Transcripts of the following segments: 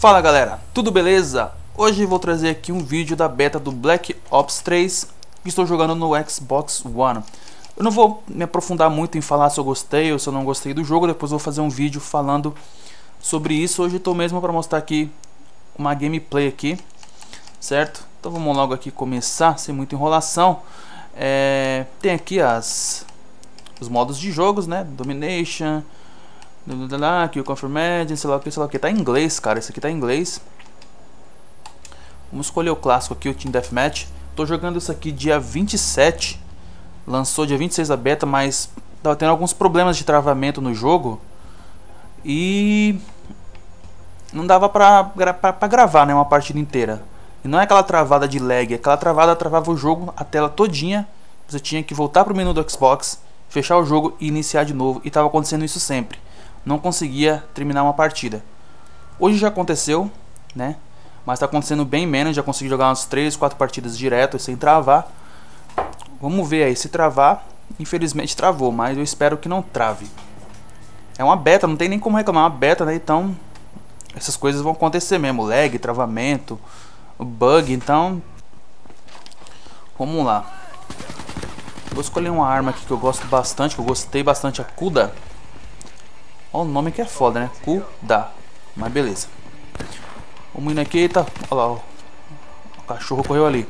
Fala galera, tudo beleza? Hoje vou trazer aqui um vídeo da beta do Black Ops 3 que estou jogando no Xbox One. Eu não vou me aprofundar muito em falar se eu gostei ou se eu não gostei do jogo, depois vou fazer um vídeo falando sobre isso. Hoje estou mesmo para mostrar aqui uma gameplay aqui, certo? Então vamos logo aqui começar, sem muita enrolação. Tem aqui os modos de jogos, né? Domination, Kill Confirmed, sei lá o que, tá em inglês, cara, isso aqui tá em inglês. Vamos escolher o clássico aqui, o Team Deathmatch. Tô jogando isso aqui dia 27, lançou dia 26 a beta, mas tava tendo alguns problemas de travamento no jogo e não dava pra gravar, né, uma partida inteira. E não é aquela travada de lag, aquela travada travava o jogo, a tela todinha. Você tinha que voltar pro menu do Xbox, fechar o jogo e iniciar de novo, e tava acontecendo isso sempre. Não conseguia terminar uma partida. Hoje já aconteceu, né? Mas tá acontecendo bem menos. Já consegui jogar umas 3, 4 partidas direto sem travar. Vamos ver aí, se travar. Infelizmente travou, mas eu espero que não trave. É uma beta, não tem nem como reclamar, é uma beta, né? Então essas coisas vão acontecer mesmo. Lag, travamento, bug, então vamos lá. Vou escolher uma arma aqui que eu gosto bastante, que eu gostei bastante, a Kuda. Olha o nome que é foda, né? Kuda. Mas beleza. Vamos indo aqui, eita. Olha lá, ó. O cachorro correu ali.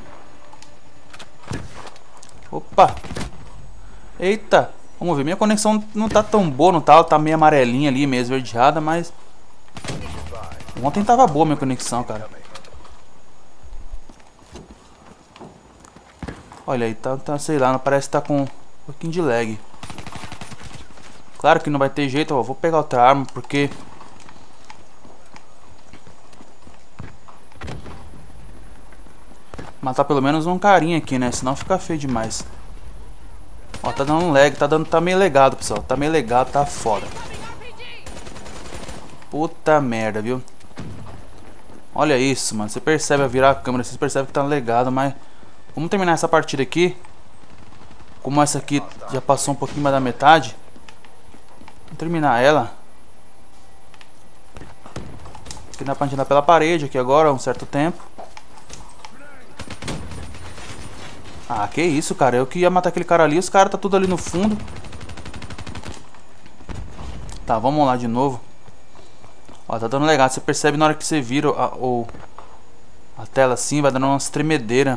Opa. Eita. Vamos ver. Minha conexão não tá tão boa, não tá? Ela tá meio amarelinha ali, meio esverdeada, mas ontem tava boa a minha conexão, cara. Olha aí, tá sei lá, parece que tá com um pouquinho de lag. Claro que não vai ter jeito, ó, vou pegar outra arma porque matar pelo menos um carinha aqui, né? Senão fica feio demais. Ó, tá dando um lag, tá meio legado, pessoal. Tá meio legado, tá foda. Puta merda, viu? Olha isso, mano. Você percebe a virar a câmera, você percebe que tá legado, mas vamos terminar essa partida aqui. Como essa aqui já passou um pouquinho mais da metade, vamos terminar ela. Aqui dá pra andar pela parede aqui agora, um certo tempo. Ah, que isso, cara. Eu que ia matar aquele cara ali, os caras tá tudo ali no fundo. Tá, vamos lá de novo. Ó, tá dando legal. Você percebe na hora que você vira a tela assim, vai dando umas tremedeiras.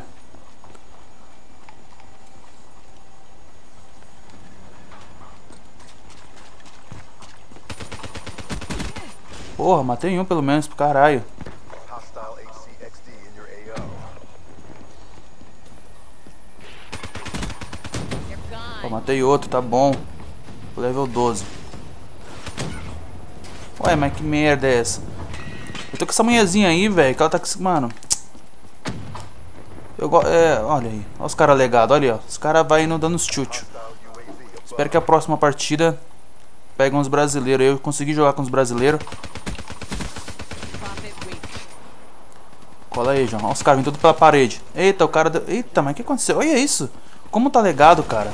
Porra, matei um pelo menos, pro caralho. Ó, matei outro, tá bom. Level 12. Ué, mas que merda é essa? Eu tô com essa manhãzinha aí, velho, que ela tá com... Mano, olha aí. Olha os caras legados, olha aí, ó. Os caras vai indo dando os chute. Espero que a próxima partida pegue uns brasileiros. Eu consegui jogar com os brasileiros. Cola aí, João. Olha os caras vindo tudo pela parede. Eita, o cara deu... Eita, mas o que aconteceu? Olha isso. Como tá legado, cara.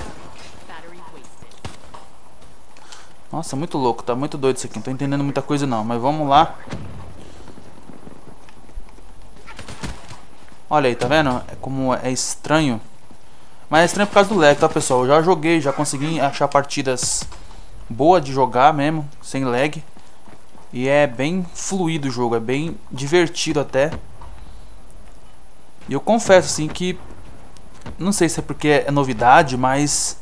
Nossa, muito louco. Tá muito doido isso aqui. Não tô entendendo muita coisa não. Mas vamos lá. Olha aí, tá vendo? É como é estranho. Mas é estranho por causa do lag, tá, pessoal? Eu já joguei, já consegui achar partidas boas de jogar mesmo, sem lag. E é bem fluido o jogo, é bem divertido até. E eu confesso assim que não sei se é porque é novidade, mas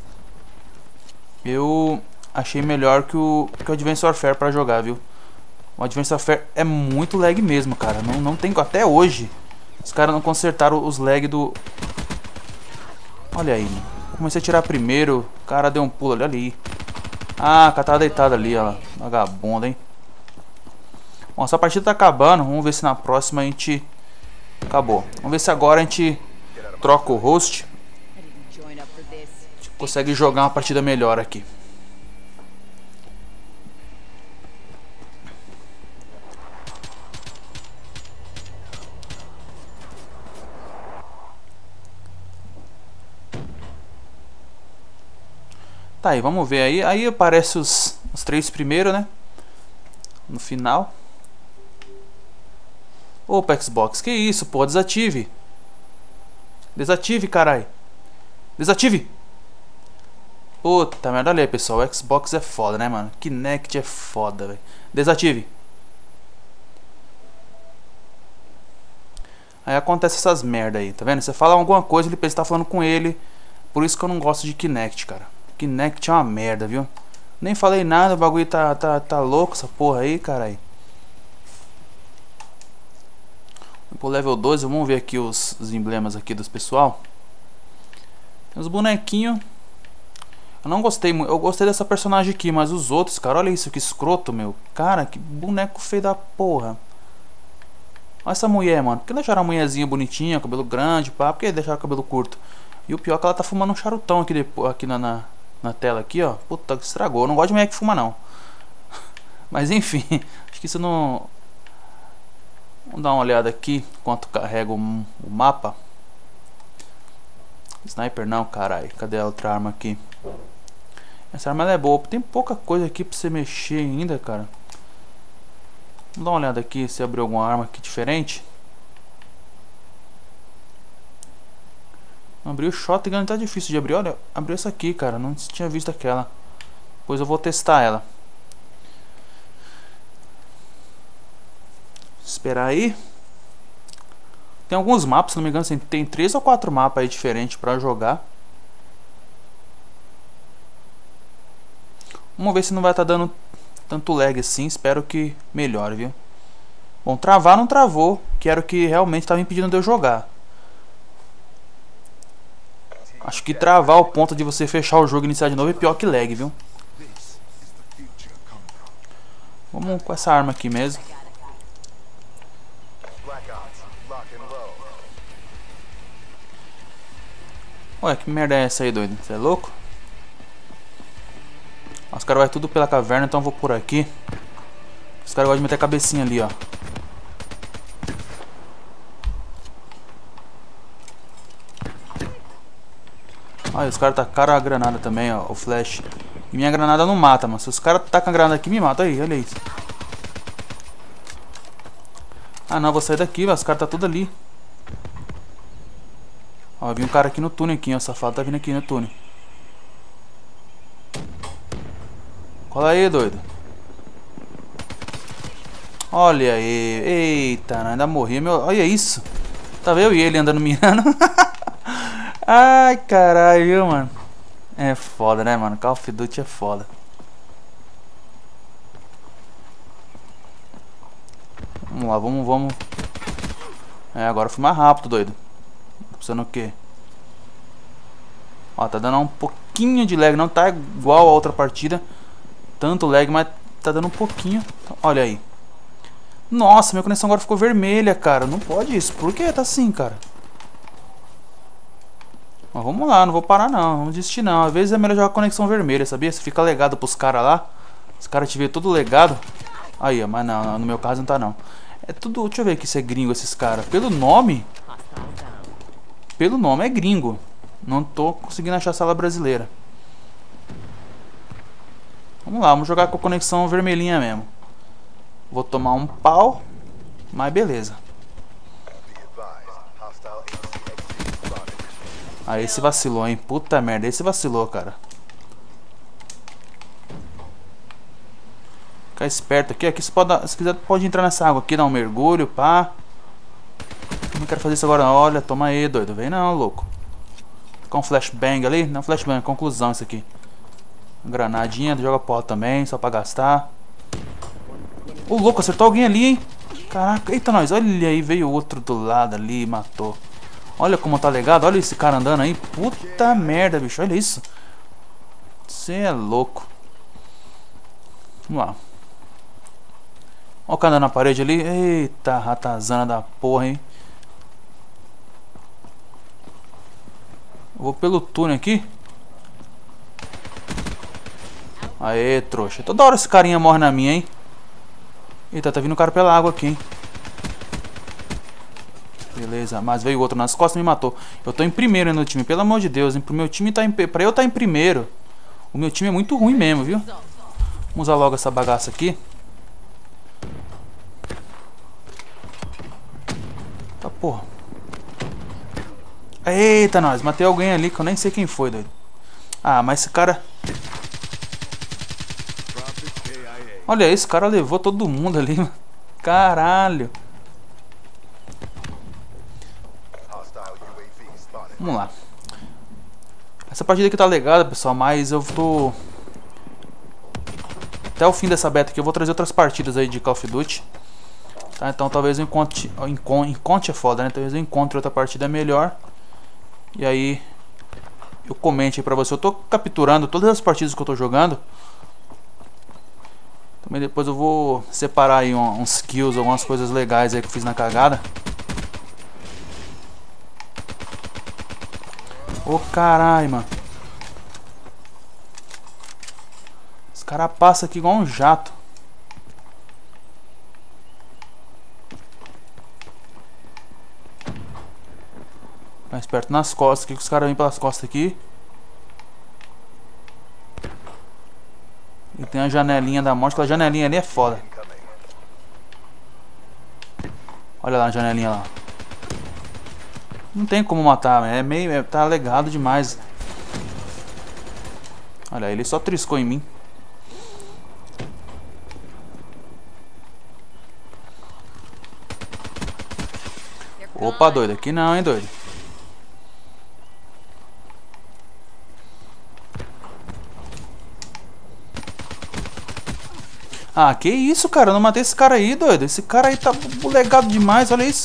eu achei melhor que o Advanced Warfare pra jogar, viu? O Advanced Warfare é muito lag mesmo, cara. Não tem, até hoje os caras não consertaram os lag do... Olha aí, mano. Comecei a tirar primeiro, o cara deu um pulo ali. Ah, o cara tava deitado ali, ó. Vagabundo, hein? Bom, essa partida tá acabando. Vamos ver se na próxima a gente... Acabou. Vamos ver se agora a gente troca o host. A gente consegue jogar uma partida melhor aqui. Tá aí, vamos ver aí. Aí aparece os 3 primeiros, né? No final. Opa, Xbox, que isso, pô, desative. Desative, carai. Desative. Puta merda, olha aí, pessoal, o Xbox é foda, né, mano? Kinect é foda, velho. Desative. Aí acontece essas merda aí, tá vendo? Você fala alguma coisa, ele pensa que tá falando com ele. Por isso que eu não gosto de Kinect, cara. Kinect é uma merda, viu? Nem falei nada, o bagulho tá louco, essa porra aí, carai. Pro level 12, vamos ver aqui os emblemas aqui dos pessoal. Tem os bonequinhos. Eu não gostei muito. Eu gostei dessa personagem aqui, mas os outros, cara, olha isso, que escroto, meu. Cara, que boneco feio da porra. Olha essa mulher, mano. Por que deixaram a mulherzinha bonitinha, cabelo grande, pá? Por que deixaram o cabelo curto? E o pior é que ela tá fumando um charutão aqui, aqui na tela aqui, ó. Puta, que estragou. Eu não gosto de mulher que fuma, não. Mas enfim, acho que isso não... Vamos dar uma olhada aqui enquanto carrega o mapa. Sniper não, caralho. Cadê a outra arma aqui? Essa arma ela é boa. Tem pouca coisa aqui pra você mexer ainda, cara. Vamos dar uma olhada aqui se abriu alguma arma aqui diferente. Abriu o shotgun, tá difícil de abrir. Olha, abriu essa aqui, cara. Não tinha visto aquela. Depois eu vou testar ela. Esperar aí. Tem alguns mapas, se não me engano, tem 3 ou 4 mapas aí diferentes pra jogar. Vamos ver se não vai estar dando tanto lag assim. Espero que melhore, viu? Bom, travar não travou, que era o que realmente estava impedindo de eu jogar. Acho que travar ao ponto de você fechar o jogo e iniciar de novo é pior que lag, viu? Vamos com essa arma aqui mesmo. Ué, que merda é essa aí, doido? Você é louco? Os caras vão tudo pela caverna, então eu vou por aqui. Os caras gostam de meter a cabecinha ali, ó. Olha, os caras tacaram a granada também, ó, o flash. E minha granada não mata, mas se os caras tacam a granada aqui, me mata. Aí, olha isso. Ah não, vou sair daqui, os caras tá tudo ali. Ó, vi um cara aqui no túnel aqui, ó, o safado tá vindo aqui no túnel. Cola aí, doido. Olha aí. Eita, ainda morri, meu. Olha isso. Tá vendo? E ele andando mirando. Ai, caralho, viu, mano? É foda, né, mano? Call of Duty é foda. Vamos lá, vamos. É, agora fui mais rápido, doido. Precisando o quê? Ó, tá dando um pouquinho de lag. Não tá igual a outra partida. Tanto lag, mas tá dando um pouquinho. Olha aí. Nossa, minha conexão agora ficou vermelha, cara. Não pode isso. Por que tá assim, cara? Mas vamos lá, não vou parar não. Vamos desistir não. Às vezes é melhor jogar conexão vermelha, sabia? Você fica legado pros caras lá. Os caras te vê tudo legado. Aí, ó, mas não, no meu caso não tá não. É tudo... Deixa eu ver aqui se é gringo esses caras. Pelo nome é gringo. Não tô conseguindo achar sala brasileira. Vamos lá, vamos jogar com a conexão vermelhinha mesmo. Vou tomar um pau, mas beleza. Aí esse vacilou, hein? Puta merda, esse vacilou, cara. Ficar esperto aqui. Aqui você pode dar, se quiser pode entrar nessa água aqui, dar um mergulho, pá. Não quero fazer isso agora. Olha, toma aí, doido. Vem não, louco. Com um flashbang ali. Não, flashbang, conclusão isso aqui. Granadinha, joga porra também, só pra gastar. Ô, louco, acertou alguém ali, hein? Caraca, eita nós, olha aí, veio outro do lado ali e matou. Olha como tá legado, olha esse cara andando aí. Puta merda, bicho, olha isso. Você é louco. Vamos lá. Olha o cara andando na parede ali. Eita, ratazana da porra, hein? Vou pelo túnel aqui. Aê, trouxa. Toda hora esse carinha morre na minha, hein? Eita, tá vindo um cara pela água aqui, hein? Beleza, mas veio outro nas costas e me matou. Eu tô em primeiro no time, pelo amor de Deus, hein? Pro meu time tá pra eu estar em primeiro. O meu time é muito ruim mesmo, viu? Vamos usar logo essa bagaça aqui. Tá, porra. Eita, nós. Matei alguém ali que eu nem sei quem foi, doido. Ah, mas esse cara... Olha, esse cara levou todo mundo ali, mano. Caralho. Vamos lá. Essa partida aqui tá legada, pessoal, mas eu tô... Até o fim dessa beta aqui eu vou trazer outras partidas aí de Call of Duty. Tá? Então talvez eu encontre... Encontre é foda, né? Talvez eu encontre outra partida melhor. E aí eu comente aí pra você. Eu tô capturando todas as partidas que eu tô jogando. Também depois eu vou separar aí uns kills, algumas coisas legais aí que eu fiz na cagada. Ô caralho, mano. Os caras passam aqui igual um jato. Mais perto nas costas aqui, que os caras vêm pelas costas aqui. E tem a janelinha da morte. Aquela janelinha ali é foda. Olha lá a janelinha lá. Não tem como matar, é meio... tá legado demais. Olha, ele só triscou em mim. Opa, doido. Aqui não, hein, doido. Ah, que isso, cara. Eu não matei esse cara aí, doido. Esse cara aí tá bulegado demais, olha isso.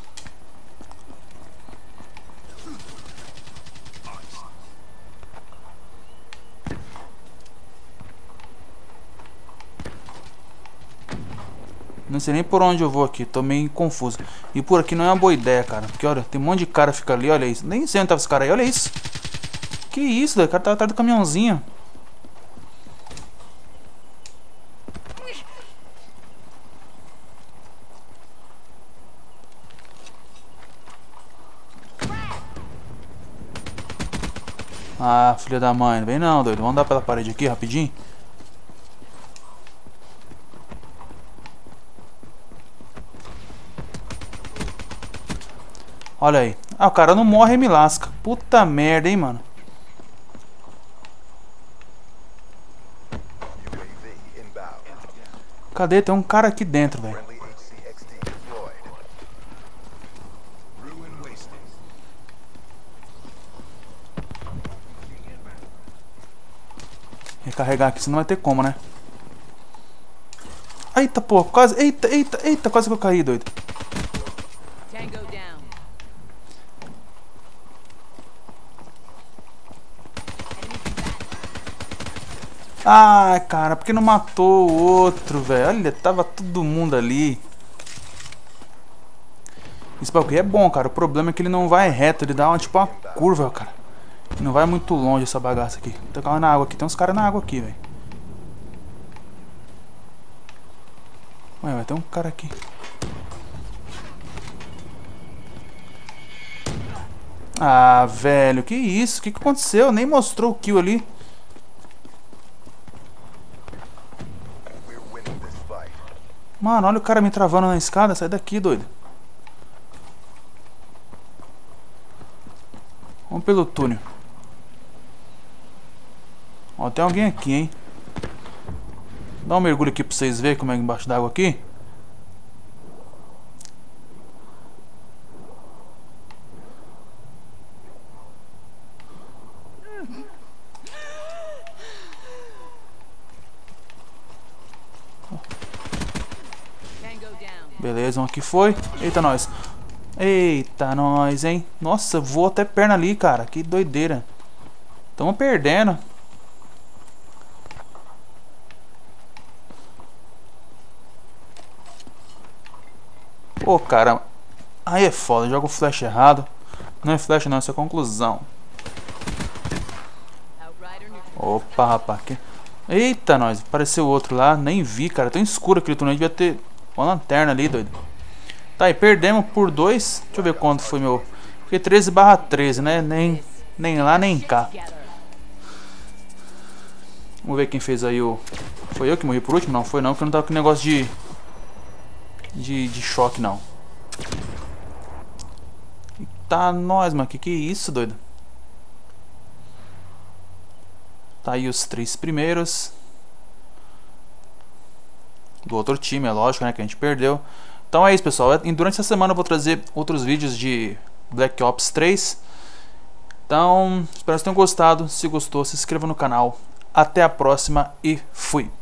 Não sei nem por onde eu vou aqui, tô meio confuso. E por aqui não é uma boa ideia, cara. Porque olha, tem um monte de cara que fica ali, olha isso. Nem sei onde tava esse cara aí, olha isso. Que isso, doido. O cara tá atrás do caminhãozinho. Ah, filha da mãe, não vem não, doido. Vamos dar pela parede aqui rapidinho. Olha aí. Ah, o cara não morre e me lasca. Puta merda, hein, mano. Cadê? Tem um cara aqui dentro, velho. Recarregar aqui, senão não vai ter como, né? Eita, pô, quase. Eita, eita, eita, quase que eu caí, doido. Ai, cara, por que não matou o outro, velho? Olha, tava todo mundo ali. Esse bagulho é bom, cara. O problema é que ele não vai reto, ele dá uma, tipo uma curva, cara. Não vai muito longe essa bagaça aqui. Tem cara na água aqui, tem uns caras na água aqui, velho. Ué, vai ter um cara aqui. Ah, velho, que isso? O que aconteceu? Nem mostrou o kill ali. Mano, olha o cara me travando na escada. Sai daqui, doido. Vamos pelo túnel. Ó, tem alguém aqui, hein? Dá um mergulho aqui pra vocês verem como é embaixo d'água aqui. Beleza, um aqui foi. Eita, nós. Eita, nós, hein? Nossa, voou até perna ali, cara. Que doideira. Tamo perdendo. Pô, cara. Aí é foda. Joga o flash errado. Não é flash, não. Isso é conclusão. Opa, rapaz. Eita, nós. Apareceu outro lá. Nem vi, cara. Tão escuro aquele túnel. Devia ter uma lanterna ali, doido. Tá, e perdemos por 2. Deixa eu ver quanto foi meu. Foi 13/13, né? Nem lá, nem cá. Vamos ver quem fez aí o... Foi eu que morri por último? Não, foi não, porque eu não tava com negócio de choque, não. Eita, nós, mano. Que é isso, doido? Tá aí os 3 primeiros. Do outro time, é lógico, né? Que a gente perdeu. Então é isso, pessoal. Durante essa semana eu vou trazer outros vídeos de Black Ops 3. Então, espero que vocês tenham gostado. Se gostou, se inscreva no canal. Até a próxima e fui!